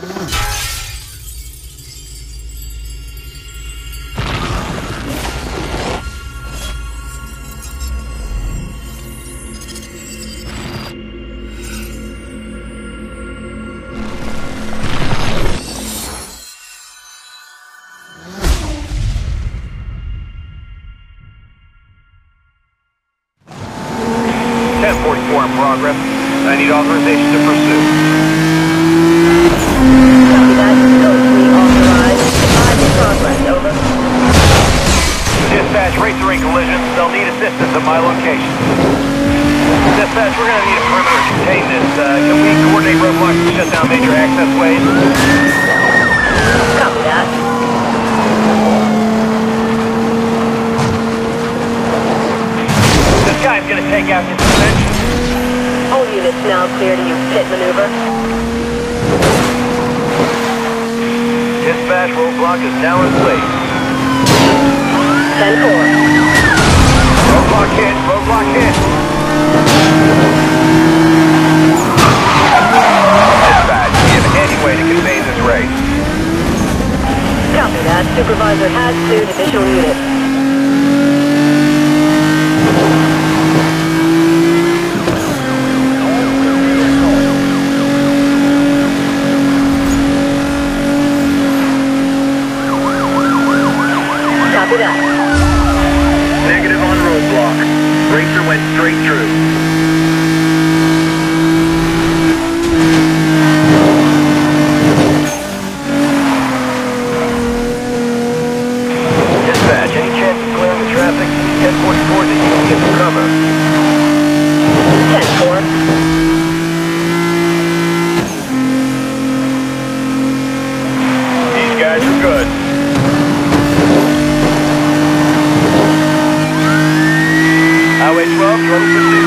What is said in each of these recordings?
In progress. I need authorization to pursue. Copy that. Code 3 authorized. Advise in progress. Over. Dispatch, racer in collision. They'll need assistance at my location. Dispatch, we're going to need a perimeter to contain this. Can we coordinate roadblocks to shut down major access ways? Copy that. This guy's going to take out his suspension. All units now clear to use pit maneuver. Dispatch, roadblock is now in place. 10-4. Roadblock hit, roadblock hit. Dispatch, we have any way to contain this race. Copy that. Supervisor has cleared additional units. Copy that. Negative on roadblock. Racer went straight through. Dispatch, any chance of clearing the traffic? 1044 that you can get some cover. 10-4. These guys are good. Highway 12, total pursuit.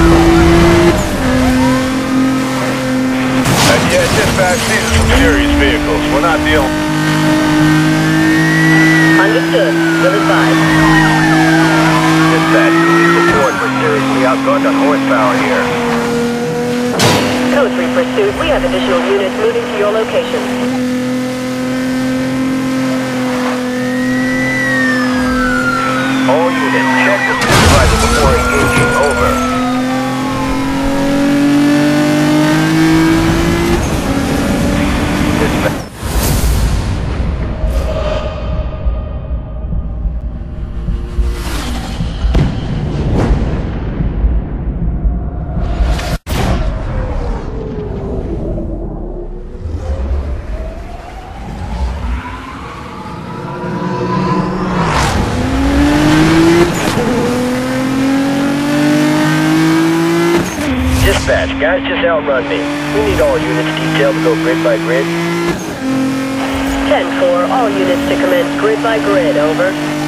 Yeah, dispatch, these are some serious vehicles. We're not dealing. Understood. Will advise. Dispatch, police report. We're seriously outgunned on horsepower here. Code 3 pursuit. We have additional units moving to your location. All units, check the supervisor before engaging. Over. Dispatch. Dispatch, guys just outrun me. We need all units detailed to go grid by grid. 10-4. All units to commence grid by grid. Over.